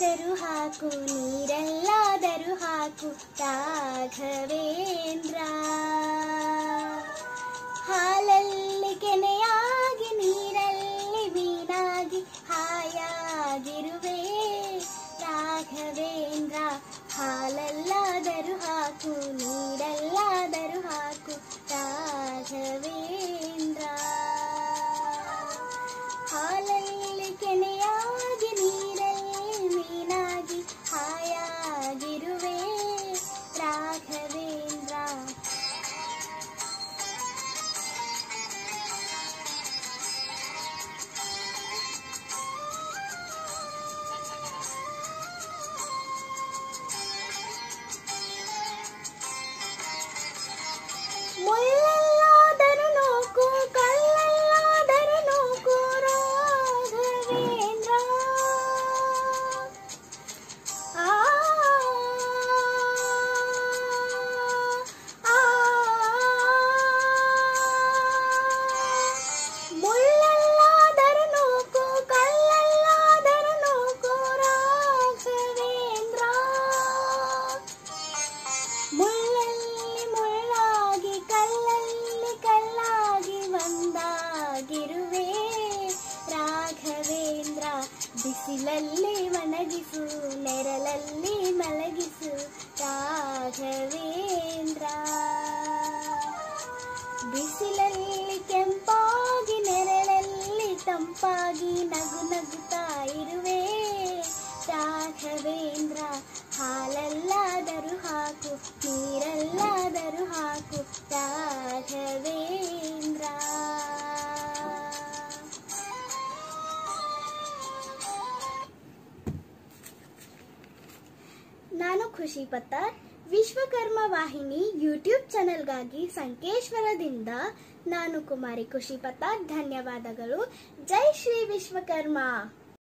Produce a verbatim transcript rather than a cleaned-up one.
ನೀರೆಲ್ಲಾದರೂ ಹಾಕು ನೀರೆಲ್ಲಾದರೂ ಹಾಕು ರಾಘವೇಂದ್ರ. ಹಾಲಲ್ಲಿ ಕೆನೆಯಾಗಿ ನೀರಲ್ಲಿ ಮೀನಾಗಿ ಹಾಯಾಗಿರುವೆ ರಾಘವೇಂದ್ರ. ಹಾಲಲ್ಲಾದರೂ ಹಾಕು ನೀರಲ್ಲಾದರೂ ಹಾಕು ರಾಘವೇಂದ್ರ. ಹಾಲಲ್ಲಿ ಕೆನೆಯಾಗಿ ನೀರಲ್ಲಿ ಮೀನಾಗಿ ಹಾಯಾಗಿರುವೆ ರಾಘವೇಂದ್ರ. ಮುಳ್ಳಲ್ಲಾದರೂ ನೂಕು ಕಲ್ಲಲ್ಲಾದರೂ ನೂಕು ರಾಘವೇಂದ್ರ. ಆ ಮುಳ್ಳಲ್ಲಾದರೂ ನೂಕು ಕಲ್ಲಲ್ಲಾದರೂ ನೂಕು ರಾಘವೇಂದ್ರ. ಮುಳ್ಳಲ್ಲಿ ಮುಳ್ಳಾಗಿ ಕಲ್ಲಲ್ಲಿ ಕಲ್ಲಾಗಿ ಒಂದಾಗಿರುವೆ ರಾಘವೇಂದ್ರ. ಬಿಸಿಲಲ್ಲಿ ಒಣಗಿಸು ನೆರಳಲ್ಲಿ ಮಲಗಿಸು ರಾಘವೇಂದ್ರ. ಬಿಸಿಲಲ್ಲಿ ಕೆಂಪಾಗಿ ನೆರಳಲ್ಲಿ ತಂಪಾಗಿ ನಗು ನಗುತ್ತಾ ಇರುವೆ ರಾಘವೇಂದ್ರ. ಹಾಲಲ್ಲಾದರೂ ಹಾಕು ನೀರಲ್ಲಾದರೂ ಹಾಕು ರಾಘವೇಂದ್ರ. ನಾನು ಖುಷಿ ಪತ್ತಾರ್. ವಿಶ್ವಕರ್ಮ ವಾಹಿನಿ ಯೂಟ್ಯೂಬ್ ಚಾನೆಲ್ಗಾಗಿ ಸಂಕೇಶ್ವರದಿಂದ ನಾನು ಕುಮಾರಿ ಖುಷಿ ಪತ್ತಾರ್. ಧನ್ಯವಾದಗಳು. ಜೈ ಶ್ರೀ ವಿಶ್ವಕರ್ಮ.